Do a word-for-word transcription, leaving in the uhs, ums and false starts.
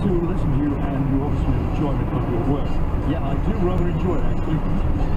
to listen to you and you obviously enjoyment of your work. Yeah, I do rather enjoy it actually.